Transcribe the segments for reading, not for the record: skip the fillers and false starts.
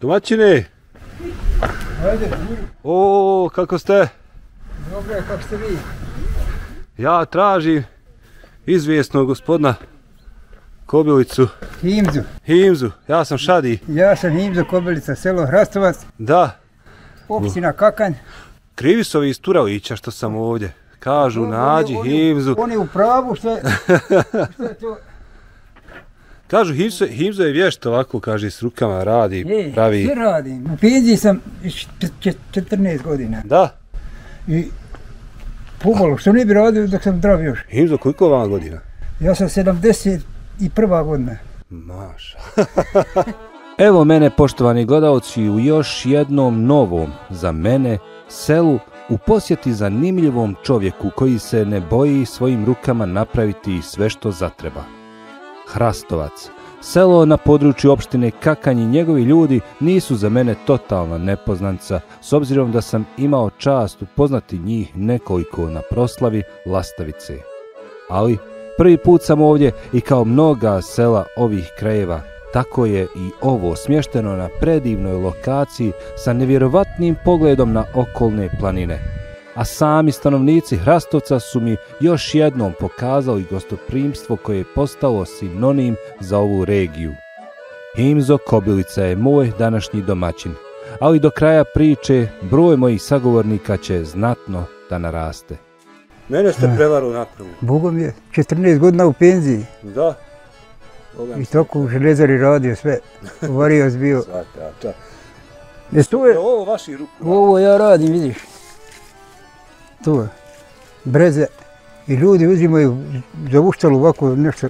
Domaćine! Ajde, O, kako ste? dobro je, kako ste vi? Ja tražim izvjesnog gospodina Kobilicu. Himzu. Ja sam Šadi. Ja sam Himzo Kobilica, selo Hrastovac, Da. opština Kakanj. Krivi su ovi iz Turavića što sam ovdje. Kažu, nađi Himzu. On je u pravu, što je to? Kažu, Himzo je vješt ovako, kaže, s rukama radi, pravi. Sve radim. U penziji sam 14 godina. Da. I pomalo, što ne bi radio dok sam zdrav još. Himzo, koliko vam godina? Ja sam 71. godina. Maša. Evo mene, poštovani gledalci, u još jednom novom, za mene, selu, u posjeti zanimljivom čovjeku koji se ne boji svojim rukama napraviti sve što zatreba. Hrastovac. Selo na području opštine Kakanj i njegovi ljudi nisu za mene totalna nepoznanca, s obzirom da sam imao čast upoznati njih nekoliko na proslavi Lastavice. Ali prvi put sam ovdje i kao mnoga sela ovih krajeva, tako je i ovo smješteno na predivnoj lokaciji sa nevjerovatnim pogledom na okolne planine. A sami stanovnici Hrastovca su mi još jednom pokazali gostoprimstvo koje je postalo sinonim za ovu regiju. Himzo Kobilica je moj današnji domaćin, ali do kraja priče broj mojih sagovornika će znatno da naraste. Mene ste prevaru napravili. Bogom je 14 godina u penziji. Da. I tako u željezari radio sve. Varioc bio. Svaka. To je, Ovo vaši ruku. ovo ja radim, vidiš. To je. Breze. I ljudi uzimaju za uštalu ovako nešto.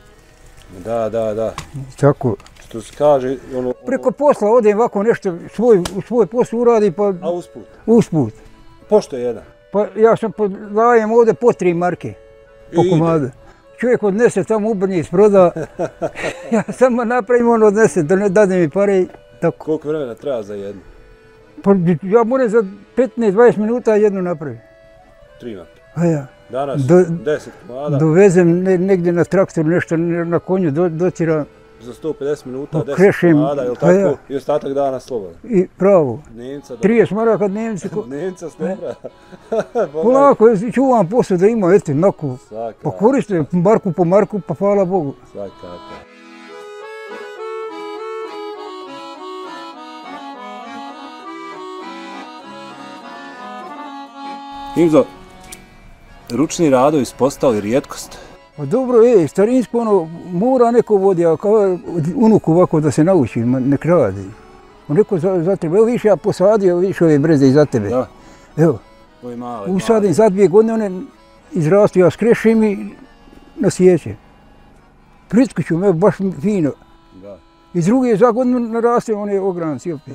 Da. Tako. Što se kaže, ono... Preko posla odem ovako nešto, svoj posao uradi pa... A usput? Usput. Pošto je jedan? Pa ja sam dajem ovdje po 3 marke. Po komadu. Čovjek odnese tamo ubrnje iz proda. Ja samo napravim, on odnese, da ne dade mi pare i tako. Koliko vremena treba za jednu? Pa ja moram za 15-20 minuta jednu napraviti. 3 marke. A ja. Danas 10 komada. Dovezem negdje na traktoru nešto, na konju dociram. Za 150 minuta, 10 Krešim, komada, jel tako? ja. I ostatak dana slobodan. I pravo. Dnevnica, 30 maraka dnevnice. Dnevnica s dobra. Polako čuvam posao da ima, eto, onako. Pa koriste marku po marku, pa hvala Bogu. Svakako. Himzo, ručni radovi su postali rijetkost. Pa dobro, starinsko ono, mora neko vodi, a kao unuku ovako da se nauči, nek radi. Neko za tebe, evo više ja posadio, više ove breze i za tebe. Da. Evo, usadim za 2 godine, one izrastu, ja skrešim i nasjećem. Priskuću, evo, baš fino. Da. I druge za godinu naraste one ogranci opet.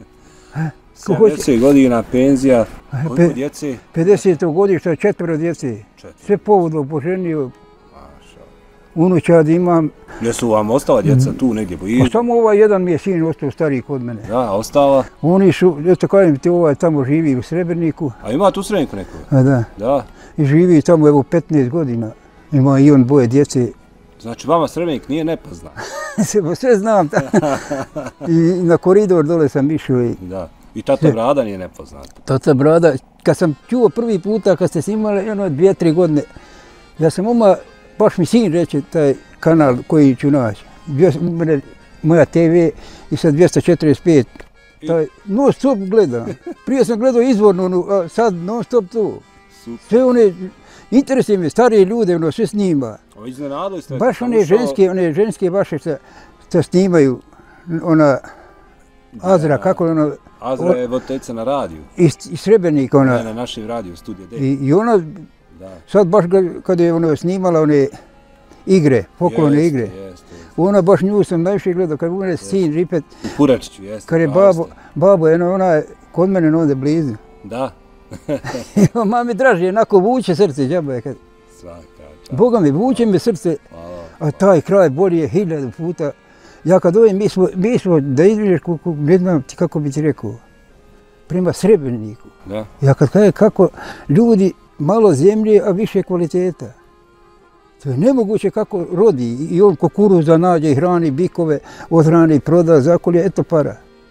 70 godina, penzija, koliko djece? 50. godišta, 4 djece. Sve povodno poženio. Unučad imam. Jesu vam ostala djeca tu negdje blizu? Pa samo ovaj jedan mi je sin ostao stariji kod mene. Da, ostala? Oni su, eto kažem ti, ovaj tamo živi u Srebrniku. A ima tu Srebrniku nekoga? A da. Da. I živi tamo evo 15 godina. Ima i on 2 djece. Znači vama Srebrnik nije nepoznat? Sve znam. I na koridor dole sam išao i... Da. I Tata Brada nije nepoznat? Tata Brada, kad sam čuo prvi puta, kad ste snimali 2-3 godine, ja sam baš mi sin reče taj kanal koji ću naći. Moja TV i sad 245. Non stop gledam. Prije sam gledao izvorno, a sad non stop to. Sve one, interesuje me, starije ljude, sve snima. Iznenadili ste? Baš one ženske baš što snimaju, ona Azra, kako ona... Azra je voditeljica na radiju. Iz Srebrnika ona. Na našem radiju, Studija D. I ona, sad baš kad je ona snimala one igre, poklone igre, ona baš nju sam najviše gledao, kad je sin Ripet. U Puračiću, jeste. Kad je babo, ona je kod mene ovdje blizu. Da. Mami draži, jednako vuče srce, džaba je kad. Boga mi, vuče mi srce, a taj kraj bolji je 1000 puta. Ja kad ovim, mi smo da izviđeš, ne znam ti kako bi ti rekao, prema Srebrniku. Ja kad kažem kako ljudi malo zemlje, a više kvaliteta. To je nemoguće kako rodi i on kukuruza nađe i hrani bikove, odhrani, proda, zakolje, eto para.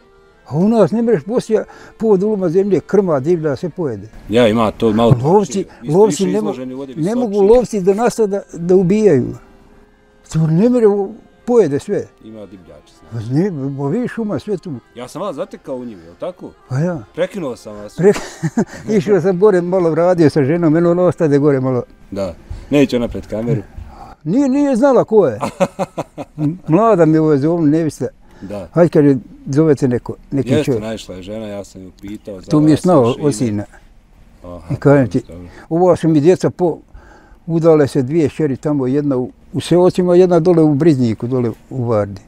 A u nas ne mreš poslije pol duluma zemlje, krma, divlja, sve pojede. Ja, ima to malo... Lovci ne mogu lovci do nas da ubijaju. Ne mre pojede sve. Ima divljači. Vidiš šuma, sve tu. Ja sam vas zatekao u njima, je li tako? A ja. Prekinuo sam vas. Išao sam gore malo radio sa ženom, meni ono ostade gore malo. Da, neće ona pred kameru. Nije znala ko je. Mlada mi ovo zove, nevista. Da. Hajde kaže, zovete neki čovjek. Jeste, naišla je žena, ja sam ju pitao. Tu mi je znao od sina. I kažem ti, ovo su mi djeca udale se dvije šeri tamo, jedna u Seocima, jedna dole u Brizniku, dole u Vardi.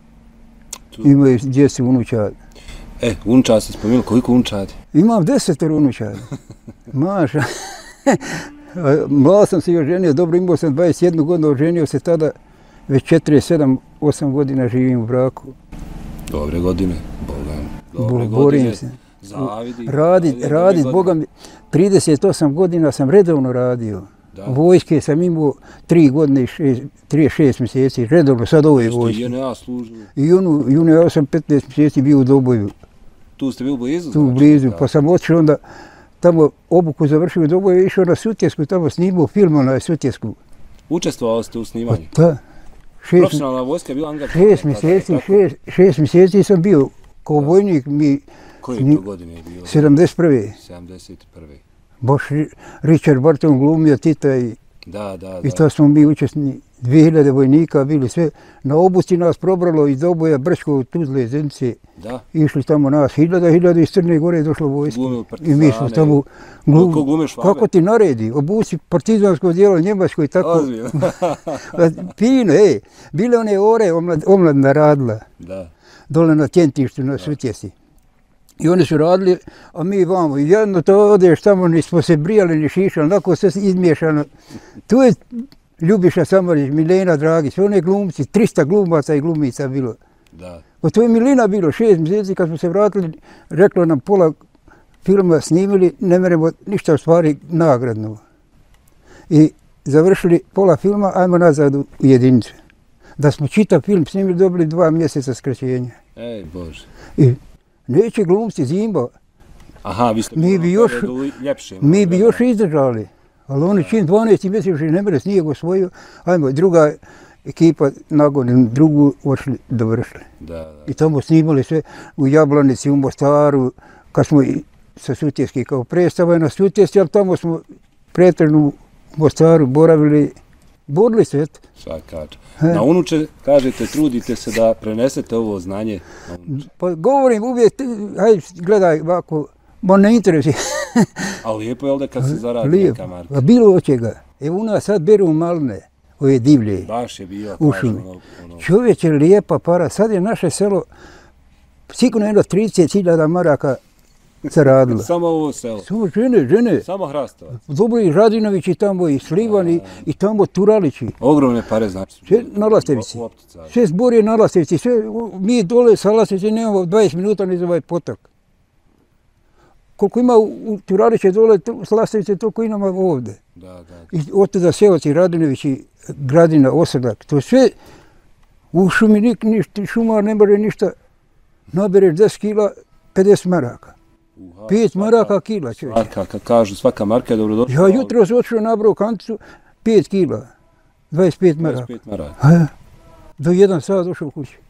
Imaju djeci unučad. Unučad se spomenuli, koliko unučadi? Imam 10 unučada. Maša. Mlad sam se još ženio, dobro imao sam 21 godinu, oženio se tada, već 47-8 godina živim u braku. Dobre godine, Boga. Borim se. Zavidi. Radit, Boga mi, 38 godina sam redovno radio. Vojske sam imao 3 godine i 36 mjeseci, redovno, sad ove vojske. I JNA služili? I JNA sam 15 mjeseci bio u Doboju. Tu ste bili blizu? Tu blizu, pa sam otišao onda tamo obuku završio u Doboju i išao na Sutjesku, tamo snimao film na Sutjesku. Učestvovali ste u snimanju? Da. Profesionalna vojska je bila angažovana? 6 mjeseci sam bio kao vojnik. Koje to godine je bilo? 71. 71. Baš Richard Barton glumio Tita i to smo mi učesni. 2000 vojnika bili sve. Na obuci nas probralo iz Doboja, Brčko, Tuzle, Zenice. Išli tamo nas, hiljada iz Crne Gore je došlo vojske. I mi smo tamo glumili. Kako ti naredi? Obuci partizansko djelo Njemačko i tako. Fino, bile one ore omladna radila. Dole na Tjentištu, na Sutjesi. I oni su radili, a mi vamo. I jedno to odeš tamo, nismo se brijali, ni šišali, onako sve izmiješano. Tu je Ljubiša Samarić, Milena Dragić, one glumci, 300 glumaca i glumica bilo. To je Milina bilo, 6 mjeseci kad smo se vratili, reklo nam pola filma snimili, ne meremo ništa u stvari nagradno. I završili pola filma, ajmo nazad u jedinicu. Da smo čitav film snimili, dobili 2 mjeseca skraćenja. Ej, Bože. I neće glumci zimba. Aha, vi ste ljepše. Mi bi još izdržali. Ali oni čim 12 mjeseci ne mere snijeg osvojio, ajmo, druga ekipa nagonim drugu ošli, dovršili. I tamo snimali sve u Jablanici, u Mostaru, kad smo sa Sutjeski kao predstava na Sutjeski, ali tamo smo pretežno u Mostaru boravili, borili se, eto. Svakač. Na unuče, kažete, trudite se da prenesete ovo znanje. Pa govorim uvijek, hajde gledaj ovako, ne interesuje. A lijepo je ovdje kad se zaradi neka marka? Bilo od čega. Evo u nas sad beru malne, ove divlje. Baš je bio. U šumi. Čovječe, lijepa para. Sad je naše selo sigurno jedno 30.000 maraka zaradilo. Samo ovo selo? Samo žene. Samo Hrastova? Dobro i Radinovići tamo, i Slivani, i tamo Turalići. Ogromne pare znači. Sve na Lastevici. Sve zbor na Lastevici. Mi dole sa Lastevici nemamo 20 minuta ni za ovaj potok. Koliko ima u Turaliće dole, Lastevice, toliko imamo ovdje. I od tada Seoci, Radinovići, Gradina, Osrdak, to sve u šumi, šumar ne može ništa, nabereš 10 kila, 50 maraka. 5 maraka kila čovječe. Marka, kažu svaka marka je dobrodošla. Ja jutro sam otišao nabrao kanticu, 5 kila, 25 maraka. 25 maraka. Do 1 sat došao u kući.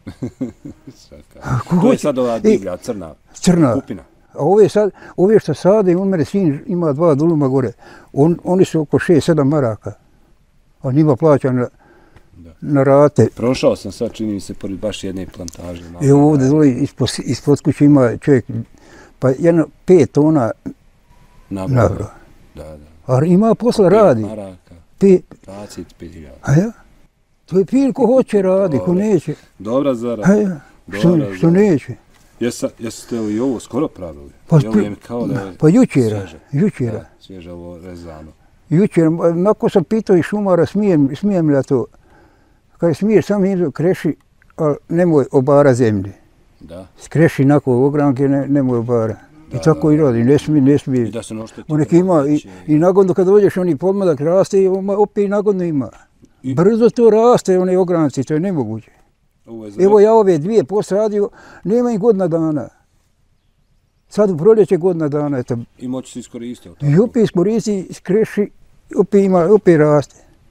To je sad ova divlja, crna kupina. A ove što sade, on mene sin ima 2 duluma gore, oni su oko 6-7 maraka, a njima plaća na rate. Prošao sam sad, čini mi se, pored baš jedne plantaže. Evo ovdje dole ispod kuće ima čovjek, pa jedno 5 tona nabrao. A ima posla radi. 5 maraka, 25.000. A ja? To je pil ko hoće radi, ko neće. Dobra zarada. A ja? Što neće. Jeste li ovo skoro pravili? Pa jučera. Svježe ovo rezano. Jučer, nakon sam pitao i šumara, smijem li ja to? Kada smiješ, samo idu kreši, ali nemoj obara zemlje. Skreši nakon ogranke, nemoj obara. I tako i radi, ne smije. I da se nošteti. I nagodno kad dođeš, oni podmladak raste i opet nagodno ima. Brzo to raste, one ogranci, to je nemoguće. Evo ja ove dvije posadio, nema im godina dana. Sad u proljeće godina dana. Eto. I moći se iskoristiti. I opet iskoristi, skreši, opet raste.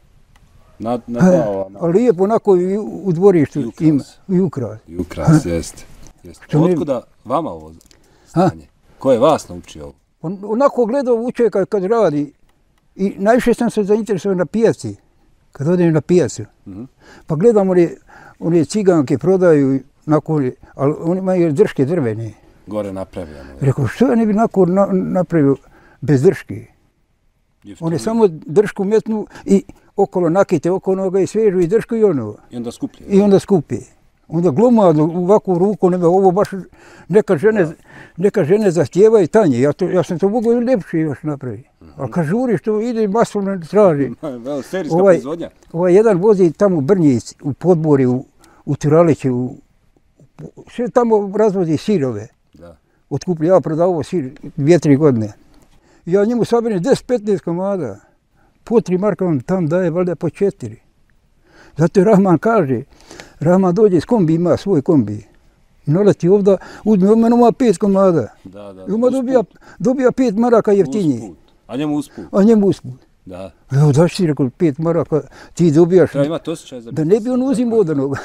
A lijepo onako u dvorištu ima. I ukras. I ukras, jeste. Otkuda vama ovo stanje? Ko je vas naučio ovo? Onako gledao uče kad radi. I najviše sam se zainteresovao na pijaci. Kad odem na pijacu. Pa gledam one ciganke prodaju, ali oni imaju drške drvene. Gore napravljeno. Rekao, što ja ne bi napravio bez drške? One samo dršku metnu i okolo nakite oko noga i svežu i dršku i ono. I onda skuplje. I onda skupi. Onda glomadu ovakvu ruku, ovo baš neka žene zahtijevaju tanje. Ja sam to mogu ljepše još napraviti. Ali kad žuriš, to ide masovno traži. Serijska proizvodnja. Ovaj jedan vozi tamo u Brnjic, u Podbori, u Turaliću, sve tamo razvozi sirove. Otkuplja, ja prodavao sir 2-3 godine. Ja njemu sabirim 10-15 komada. Po 3 marka on tam daje, valjda po 4. Zato je Rahman kaže, Rahman dođe s kombi, ima svoj kombi. I naleti ovdje, uzme od mene 5 komada. I oma dobija 5 maraka jeftinije. A njemu usput? A njemu usput. Da. Evo daš ti rekao 5 maraka, ti dobijaš. Treba imati osjećaj za da ne bi on uzimao od onoga.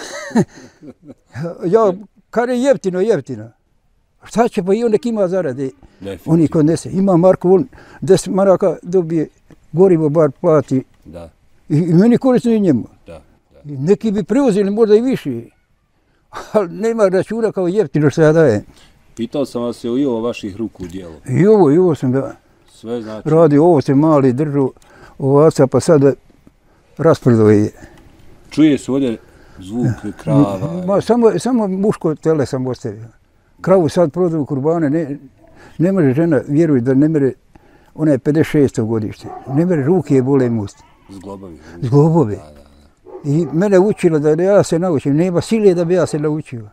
Ja, kar je jeftino. Šta će pa i on nek ima zarade, oni kod nese. Ima Marko, on 10 maraka dobije, gorivo bar plati. Da. I meni korisno i njemu. Da. Neki bi preuzeli možda i više, ali nema računa kao jeftino što ja dajem. Pitao sam vas je i ovo vaših ruku djelo. I ovo sam da sve znači. Radio, ovo se mali držu ovaca, pa sad raspredao je. Čuje se ovdje zvuk krava? Samo muško tele sam ostavio. Kravu sad prodaju kurbane, ne može žena, vjeruj da ne mere, ona je 56. godište, ne mere ruke je bole musti. Zglobovi. I mene učila da ja se naučim, nema sile da bi ja se naučio.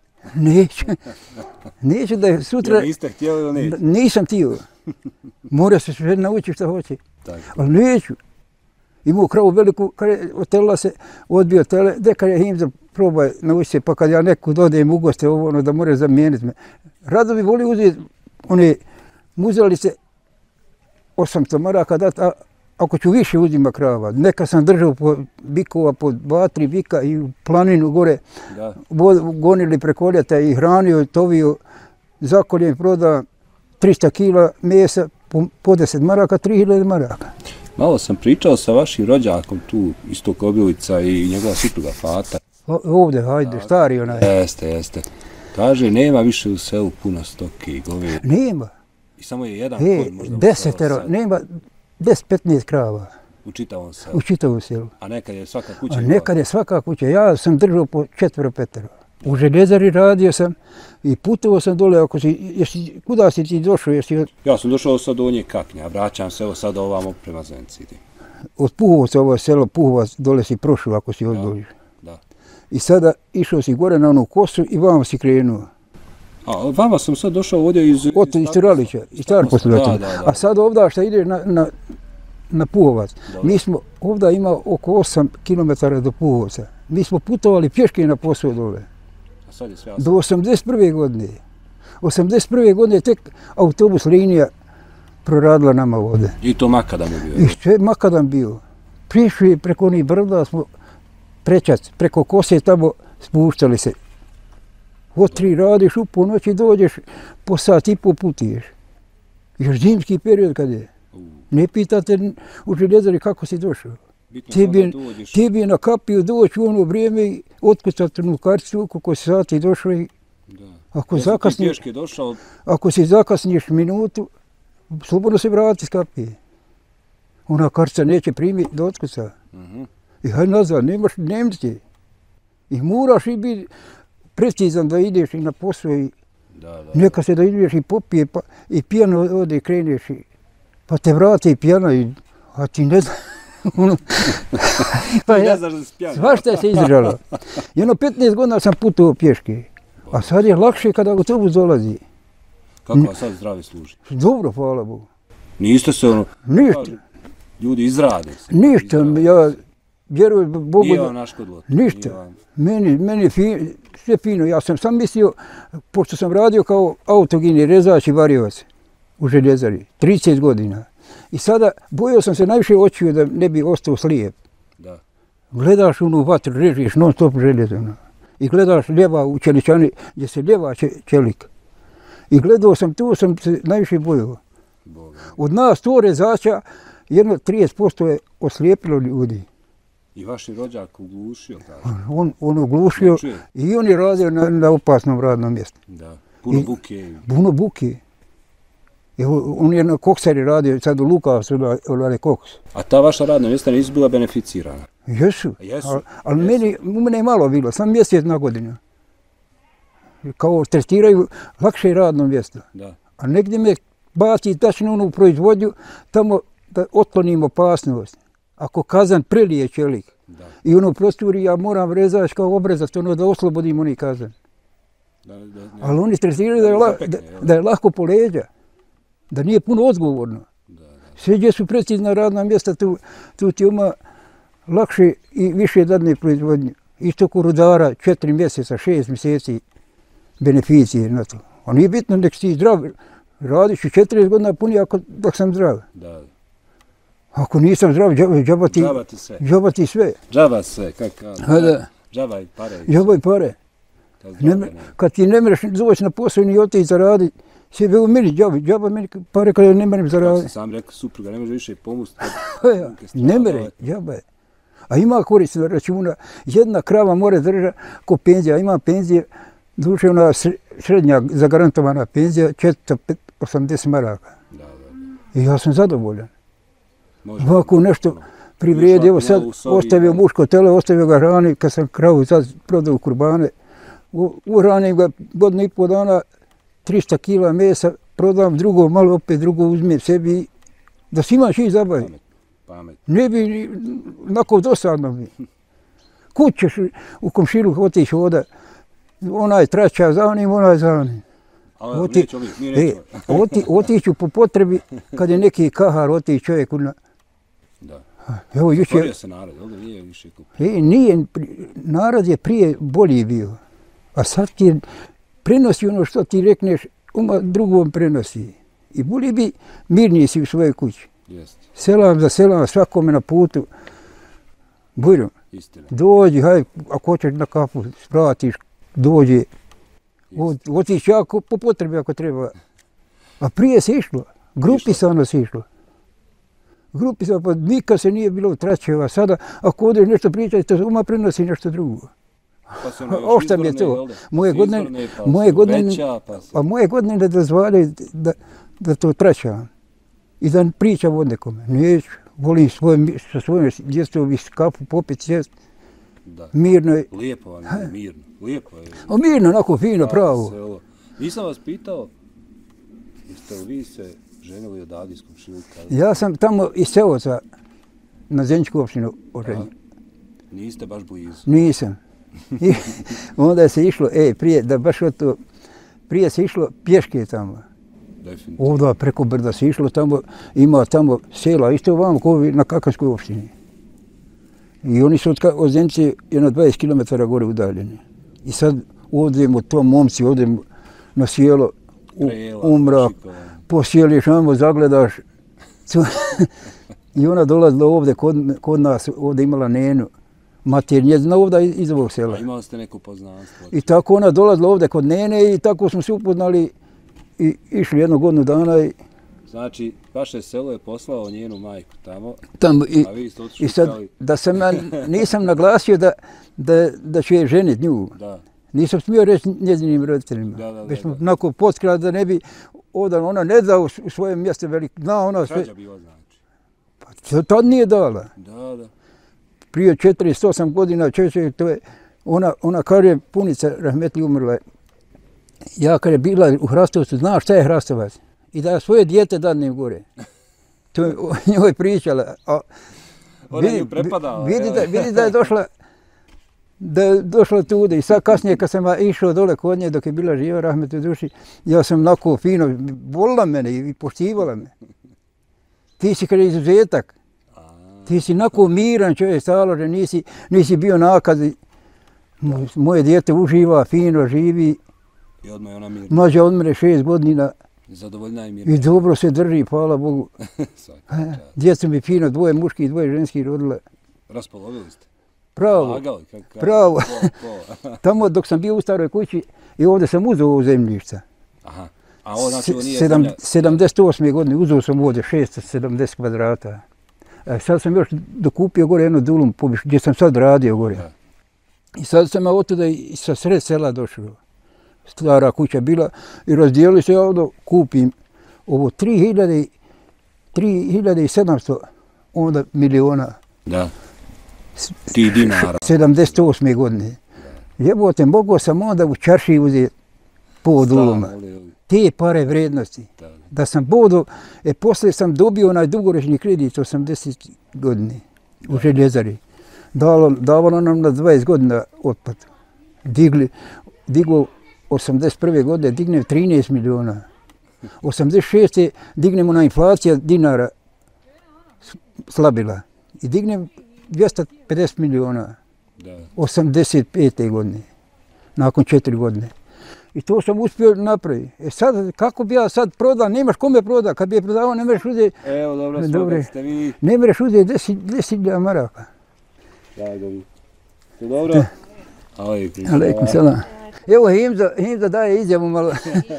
Neću da je sutra... Jer niste htjeli ili neće? Nisam htio. Mora se sve naučiti što hoće. Ali neću. Imao kravu veliku, kad je otela se, odbio tele, kad je Himza probaj naučiti se, pa kad ja nekud odem u goste, da mora zamijeniti me. Rado bi volio uzeti one muzalice 800 maraka dati, a ako ću više uzima krava. Neka sam držao po bikova, po 2-3 bika i u planinu gore, gonili preko ljeta i hranio, tovio, zakoljen, prodao 300 kila mesa po 10 maraka, 3000 maraka. Malo sam pričao sa vašim rođakom tu, isto Kobilica i njegova supruga Fata. Ovdje, hajde, stari onaj. Jeste. Kaže, nema više u selu puno stoke i goveda. Nema. I samo je jedan konj možda u selu. Nema 10-15 krava. U čitavom selu? U čitavom selu. A nekad je svaka kuća? A nekad je svaka kuća. Ja sam držao po 4-5. U željezari radio sam i putovao sam dole. Kuda si ti došao? Ja sam došao sa Donje Kaknja, vraćam se evo sad ovamo prema Zenci. Od Puhovca, ovo selo Puhovac, dole si prošao ako si oddođeš. Da. I sada išao si gore na onu kosu i vamo si krenuo. A vama sam sad došao ovdje iz Turalića, iz Starposljeća. A sad ovdje što ideš na Puhovac, mi smo ovdje ima oko 8 km do Puhovca. Mi smo putovali pješke na posao dole. A sad je sve do 81. godine. 81. godine tek autobus linija proradila nama ovdje. I to makadam je bio? I sve makadam bio. Prišli preko onih brda smo prečac, preko kose tamo spuštali se. Od 3 radiš, u ponoći dođeš, po sat i po putiješ. Još zimski period kad je. Ne pitate u željezari kako si došao. Tebi je na kapiju doći u ono vrijeme i otkucati u karticu koliko si sati došao i ako si zakasniš minutu, slobodno se vrati s kapije. Ona kartica neće primiti do otkuca. I hajde nazad, nemaš Nemci. I moraš i biti precizan da ideš i na posao i neka se da ideš i popije i pijano ode kreneš pa te vrati pijano a ti ne znaš. Svašta se izdržalo. Jedno 15 godina sam putovao pješke, a sad je lakše kada autobus dolazi. Kako vam sad zdravlje služi? Dobro, hvala Bogu. Niste se Ništa. Ljudi izrade se. Ništa, ja vjeruj Bogu. Nije vam naškodilo? Ništa. Meni sve fino. Ja sam sam mislio, pošto sam radio kao autogini rezač i variovac u željezari, 30 godina. I sada bojao sam se najviše očiju da ne bi ostao slijep. Da. Gledaš onu vatru, režiš non stop željezano. I gledaš ljeva u čeličani gdje se ljeva čelik. I gledao sam, tu sam se najviše bojao. Od nas to rezača, jedno 30% je oslijepilo ljudi. I vaš je rođak uglušio? On uglušio i on je radio na opasnom radnom mjestu. Da, puno buke. Puno buke. On je na koksari radio, sad u Lukavcu rade koks. A ta vaša radna mjesta nisu bila beneficirana? Jesu, ali u mene je malo bilo, sam mjesec na godinu. Kao testiraju lakše radno mjesto. Da. A negdje me baci tačno onu proizvodnju, tamo da otklonimo opasnost. Ako kazan prelije čelik i ono prosturi, ja moram rezač kao obrezat, da oslobodim oni kazan. Ali oni testiraju da je lako po leđa, da nije puno odgovorno. Sve gdje su precizna radna mjesta, tu ti ima lakše i više dadne proizvodnje. Isto ko rudara, 4 mjeseca, 6 mjeseci beneficije na to. A nije bitno nek si zdrav, radiš 40 godina puni dok sam zdrav. Da. Ako nisam zdrav, džaba ti sve. Džaba sve, kako kažem. Džaba i pare. Džaba i pare. Kad ti ne mreš doći na posao ni otići zaradi, sebe u meni džaba meni pare kada ne mrem zaradi. Ja sam rekao supruga, ne može više pomoći. Ne mere, džaba je. A ima korisno računa, jedna krava more drža ko penzija, ima penzije, duše ona srednja zagarantovana penzija, 480 maraka. I ja sam zadovoljan. Ovako nešto privrijedi, evo sad ostavio muško tele, ostavio ga hrani, kad sam kravu sad prodao u kurbane, uhranim ga godinu i pol dana, 300 kila mesa, prodam drugo, malo opet drugo uzmem sebi, da si imaš i zabavi. Ne bi onako dosadno mi. Kud ćeš u komšilu otići voda, onaj traća za onim, onaj za onim. Otiću po potrebi, kad je neki kahar, otići čovjek na... Da. Evo, stvorio se narod, ovdje nije više kupio. Nije, narod je prije bolji bio. A sad ti prenosi ono što ti rekneš, drugom prenosi. I bolje bi mirniji si u svojoj kući. Selam za selam, svakome na putu. Bujrom, dođi, hajde, ako hoćeš na kapu, spratiš, dođi. Otići ja po potrebi ako treba. A prije se išlo, grupisano se išlo. Grupisano, pa nikad se nije bilo tračeva. Sada, ako odeš nešto pričati, to uma prenosi nešto drugo. Ošta mi je to. Moje godine ne dozvaljaju da to tračavam. I da pričam od nekome. Neću, volim sa svojim djestvom iz kapu popiti, sjest. Mirno je. Lijepo vam je, mirno. Lijepo je. Mirno, onako fino, pravo. Nisam vas pitao, jeste li vi se ženili od Adijskom Šilka? Ja sam tamo iz Seoca na Zeničku opštinu oženio. Niste baš blizu? Nisam. Onda se išlo, prije se išlo pješke tamo. Definitivno. Ovdje preko brda se išlo tamo, ima tamo sela, isto vam kao na Kakanskoj opštini. I oni su od Zenice jedno 20 km gore udaljeni. I sad odemo to momci, odemo na sjelo, umrak, posjeliš, namo zagledaš. I ona dolazila ovdje kod nas, ovdje imala nenu. Mater njezina ovdje iz ovog sela. A imali ste neko poznanstvo? I tako ona dolazila ovdje kod nene i tako smo se upoznali i išli jednu godinu dana. Znači, vaše selo je poslao njenu majku tamo, a vi ste otišli i sad, da sam ja nisam naglasio da ću je ženiti nju. Da. Nisam smio reći njezinim roditeljima. Već smo onako potkrali da ne bi ona ne da u svojem mjestu veliko. Krađa bila znači? Pa tad nije dala. Da. Prije 48 godina čovječe, to je, ona kad je punica rahmetli umrla, ja kad je bila u Hrastovcu, znaš šta je Hrastovac? I da svoje dijete dadnem gore. To je njoj pričala. Ona nju prepadala. Vidi da je došla tude. I sad kasnije kad sam išao dole kod nje dok je bila živa, rahmet u duši, ja sam onako fino, volila mene i poštivala me. Ti si kada izuzetak. Ti si onako miran čovjek, staložen, nisi bio nakazi. Moje dijete uživa, fino živi. I odmah je ona mirna. Mlađa od mene 6 godina. Zadovoljna i mirna. I dobro se drži, hvala Bogu. Djeca mi fino, 2 muški i 2 ženski rodile. Raspolovili ste? Pravo, pravo. Tamo dok sam bio u staroj kući i ovdje sam uzeo ovo zemljišta. Aha. A ovo znači ovo nije zemlja? 78. godine uzeo sam ovdje 670 kvadrata. Sad sam još dokupio gore jednu dulum gdje sam sad radio gore. I sad sam od tuda i sa sred sela došao. Stara kuća bila i razdijelili se, ja ovdje kupim ovo 3700 onda miliona. Da. Ti dinara. 78. godine. Jebote, mogao sam onda u čaršiji uzeti po duluma. Te pare vrednosti. Da sam bodo, poslije sam dobio onaj dugoročni kredit 80 godine u željezari. Davalo nam na 20 godina otplatu. Diglo 81. godine, dignem 13 miliona. 86. dignemo na inflacija dinara slabila. I dignem 250 miliona. 85. godine. Nakon 4 godine. I to sam uspio napraviti. Sad, kako bi ja sad prodao, nemaš kome prodao. Kad bi je prodavao, ne možeš uzeti... Evo, dobro, ste vi... Ne možeš uzeti 10.000 maraka. Da, dobro. To dobro? Alejkum selam. Evo, Himza daje izjavu malo.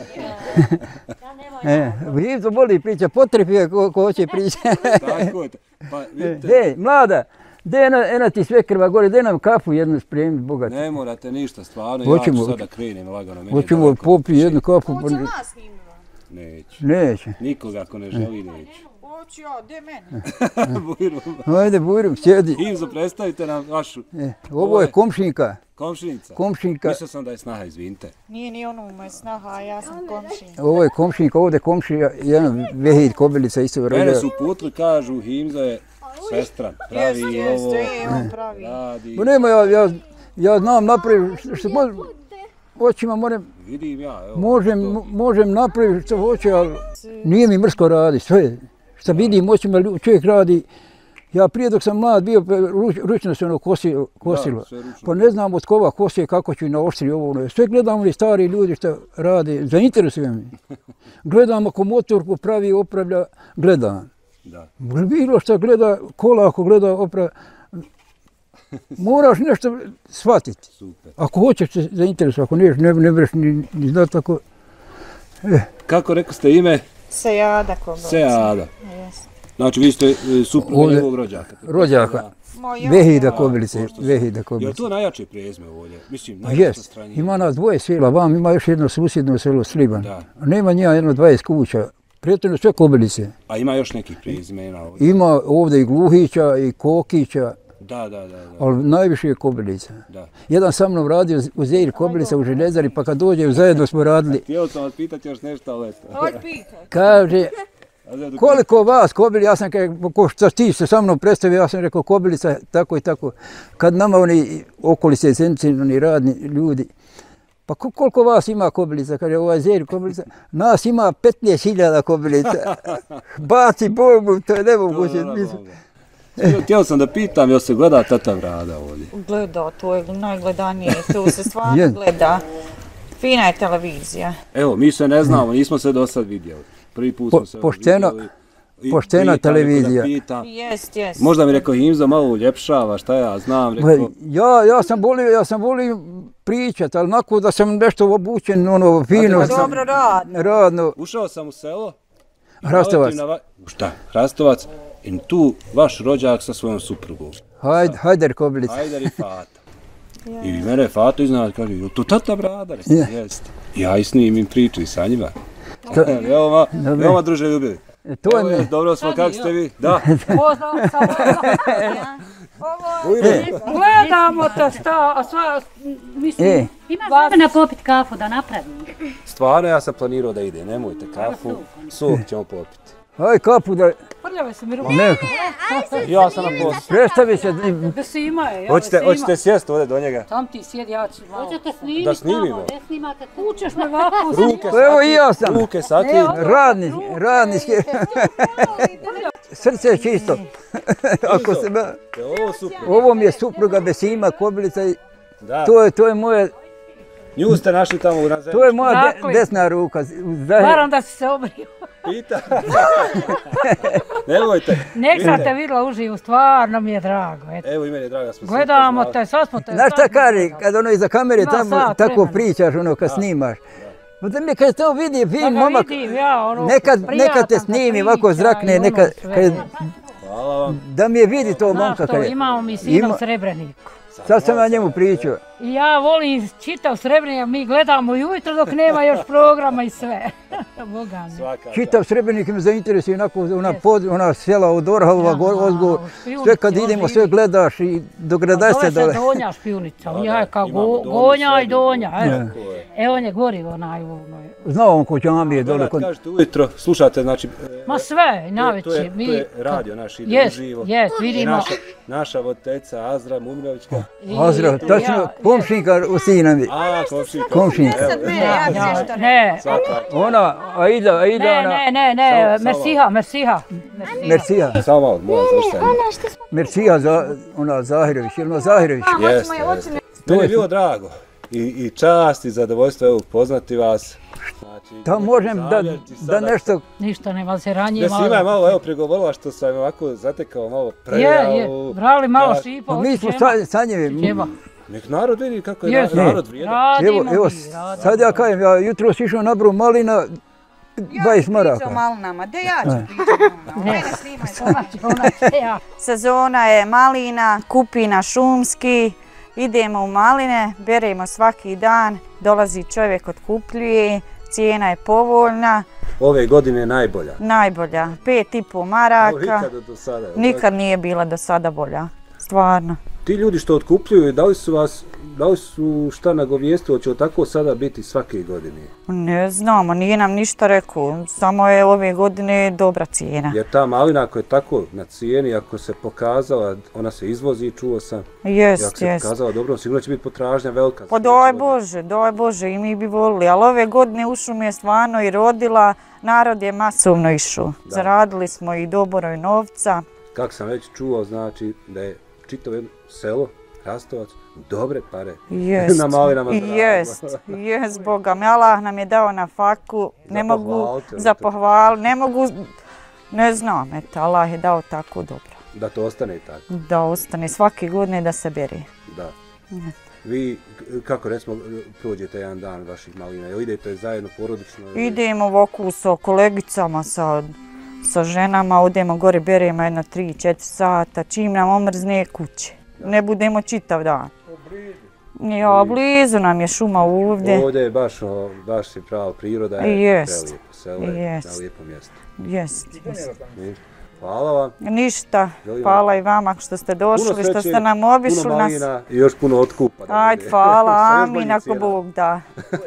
Himza voli priča, potrefio ko hoće pričati. Tako je. Pa, vidite... Hej, mlada, ena ti sve krva gore, daj nam kafu jednu spremiti, bogat. Ne morate ništa, stvarno, ja ću sada krenem lagano. Hoćemo popiti jednu kafu. Hoće nas Himza? Neće. Nikoga ako ne želi, neće. Hoću ja, gdje mene? Bujrum. Ajde, Bujrum, sjedi. Himzo, predstavite nam vašu. Ovo je komšinka. Komšinica? Komšinka. Mislio sam da je snaha, izvinite. Nije ni ono moja snaha, a ja sam komšinka. Ovo je komšinka, ovdje komšija, jedan Vehid Kobilica isto rođa. Mene su putli, kažu, Himza je sestran, pravi ovo. Jeste, on pravi. Pa nema, ja znam napraviti što hoćima, vidim ja, evo. Možem napraviti što hoće, ali nije mi mrsko radi, sve. Što vidim, očima čovjek radi. Ja prije dok sam mlad bio, ručno se ono kosilo. Pa ne znam od kova kosije, kako ću naoštri ovo. Sve gledam oni stari ljudi što rade, zainteresujem mi. Gledam ako motorku pravi, opravlja, gledam. Bilo što gleda, kola ako gleda, opravlja. Moraš nešto shvatiti. Ako hoćeš se zainteresovati, ako ne vreš ni znati tako. Kako rekao ste ime? Sejada Kobilica. Sejada. Znači vi ste supruga njegovog rođaka? Rođaka. Vehida Kobilice. Je to najjače prezme ovdje? Mislim, najrastranije. Ima nas 2 sela, vam ima još jedno susjedno selo Sliban. Nema njega jedno 20 kuća. Prijetno sve Kobilice. A ima još nekih prezimena ovdje? Ima ovdje i Gluhića i Kokića. Da. Ali najviše je Kobilica. Jedan sa mnom radio u Zejr Kobilica u željezari, pa kad dođe zajedno smo radili. Htio sam vas pitati još nešto, ali eto. Kaže, koliko vas Kobilica, ja sam kao što ti se sa mnom predstavio, ja sam rekao Kobilica, tako i tako. Kad nama oni okolice, oni radni ljudi, pa koliko vas ima Kobilica? Kaže, ovaj Zejr Kobilica, nas ima 15.000 Kobilica. Baci Bogu, to je nemoguće. Htio sam da pitam, jel se gleda Tata Brada ovdje? Gleda, to je najgledanije, to se stvarno gleda. Fina je televizija. Evo, mi se ne znamo, nismo se do sad vidjeli. Prvi put smo se vidjeli. Poštena televizija. Jest. Možda mi rekao Himza malo uljepšava, šta ja znam, rekao. Ja sam volio pričat, ali nakon da sam nešto obučen, ono, fino. Dobro radno. Ušao sam u selo. Hrastovac. Šta? Hrastovac. I tu vaš rođak sa svojom suprugom. Hajder Kobilica. Hajder i Fata. I mene je Fato iznad, kaže, je to Tata Brada? Jeste. Ja i snimim priču i sa njima. Veoma druže ljubili. Dobro smo, kako ste vi? Da. Pozdrav sam. Gledamo te šta, mislim, imaš vremena popiti kafu da napravim. Stvarno ja sam planirao da ide, nemojte kafu, sok ćemo popiti. Aj kapu da... Prljave su mi ruke. Ja sam na poslu. Predstavi se. Besima je. Hoćete sjesti ovdje do njega? Tam ti sjedi, ja ću malo. Hoćete snimiti Da snimimo? tamo, ne snimate tu. Kućeš me ovako. Ruke Evo i ja sam. Ruke saki. Radnički. Srce je čisto. Ako se... Ovo mi je supruga Besima, Kobilica i... To je moje... Nju ste našli tamo u Razeničku. To je moja desna ruka. Varam da si se obrio. Pita. Nemojte. Nek sam te vidjela uživo, stvarno mi je drago. Evo i meni je drago. Gledamo te, sad smo te... Znaš šta kari, kad ono iza kamere tamo tako pričaš, ono kad snimaš. Da mi kad to vidi fin momak, nekad te snimi, ovako zrakne, nekad... Hvala vam. Da mi je vidi to momka. Znaš što, imamo mi sina u Srebreniku. Sad sam ja njemu pričao. I ja volim čitav Srebrenik, mi gledamo ujutro dok nema još programa i sve. Boga mi. Čitav Srebrenik me zainteresuje, ona sela od Orhova, Ozgo, sve kad idemo sve gledaš i dogradaš se dole. Zove se Donja Špionica, ja kao Gonja i Donja. Evo on je gori onaj. Znao on ko džamije dole. Kad kažete ujutro, slušate, znači... Ma sve, najveći. To je radio naš, ide uživo. Jes, vidimo. Naša voditeljca Azra Muminovićka. Azra, tačno, komšinka u sina mi. A, komšinka. Ne. Ona, Aida, ona... Ne, Mersiha. Samo malo, moram završiti. Mersiha, ona Zahirović, ili ona Zahirović? Jeste. Meni je bilo drago i čast i zadovoljstvo evo upoznati vas. Da možem da nešto... Ništa nema se ranije malo. Besima je malo evo pregovorila što sam ovako zatekao malo prejavu. Je, brali malo šipa. Mi smo sa njemi. Nek narod vidi kako je narod vrijedan. Evo, sad ja kajem, ja jutro si išao nabru malina, 20 maraka. Ja ću pričati o malinama, da ja ću pričati o malinama. Sezona je malina, kupina šumski, idemo u maline, beremo svaki dan, dolazi čovjek, otkupljuje, cijena je povoljna. Ove godine je najbolja. Najbolja, 5,5 maraka. Nikad nije bila do sada bolja, stvarno. Ti ljudi što otkupljuju, da li su šta nagovijestili, hoće li tako sada biti svake godine? Ne znamo, nije nam ništa rekao, samo je ove godine dobra cijena. Jer ta malina ako je tako na cijeni, ako se pokazala, ona se izvozi, čuo sam. Jest. Ako se pokazala dobro, sigurno će biti potražnja velika. Pa daj Bože, i mi bi volili, ali ove godine u šumi je stvarno i rodila, narod je masovno išao. Zaradili smo i doboro i novca. Kako sam već čuo, znači da je čitavo jedno selo, Rastovac, dobre pare na malinama zaradila. Jest, Boga mi, Allah nam je dao na faku, ne mogu za pohvalu, ne znam, eto, Allah je dao tako dobro. Da to ostane i tako? Da ostane, svake godine da se beri. Da. Vi, kako recimo, prođete jedan dan vaših malina, ili idete zajedno porodično? Idemo ovako sa kolegicama, sa ženama, odemo gore, beremo jedno 3-4 sata, čim nam omrzne kuće. Ne budemo čitav dan. Ja, blizu nam je šuma ovdje. Ovdje je baš je prava priroda, je prelijepo selo, je na lijepo mjesto. Jest. Hvala vam. Ništa, hvala i vama što ste došli, što ste nam obišli. Puno malina i još puno otkupa. Ajde, hvala, amin, ako Bog da.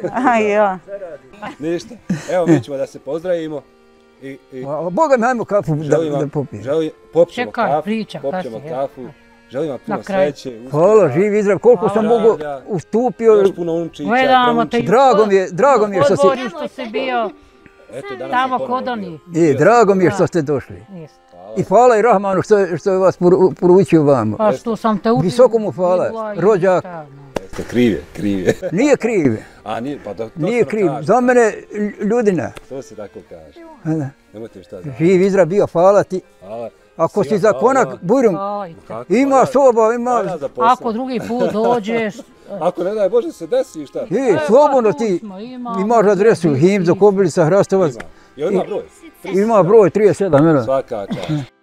Ništa, evo mi ćemo da se pozdravimo. Boga mi, ajmo kafu da popijem. Popćemo kafu. Želim vam puno sreće. Hvala, živi i zdrav. Koliko sam Bogu ustupio. Još puno unčića. Drago mi je što si... Odboru što si bio tamo kod oni. Drago mi je što ste došli. I hvala i Rahmanu što je vas poručio vama. Pa što sam te učio. Visoko mu hvala, rođak. Kriv je. Nije kriv. A nije, pa to nije kriv, za mene ljudina. To se tako kaže. Nemojte mi šta da. Živ i zdrav bio, hvala ti. Hvala. Ako si za konak, Bujrum, ima soba, ima... Ako drugi put dođeš... Ako ne daj Bože se desi šta? Slobodno ti imaš adresu, Himzo, Kobilica, Hrastovac. Ima broj? Ima broj 37. Svaka čast.